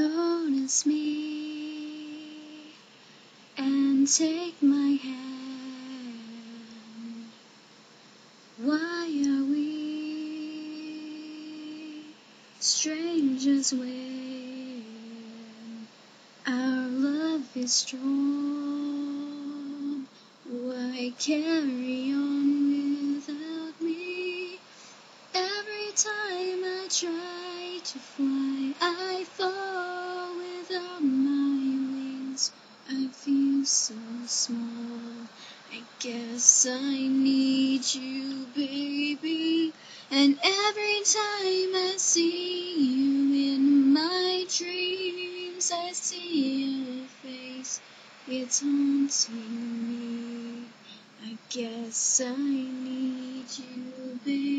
notice me and take my hand. Why are we strangers when our love is strong? Why carry on without me? Every time I try to fly, I fall without my wings. I feel so small. I guess I need you, baby. And every time I see you in my dreams, I see your face. It's haunting me. I guess I need you, baby.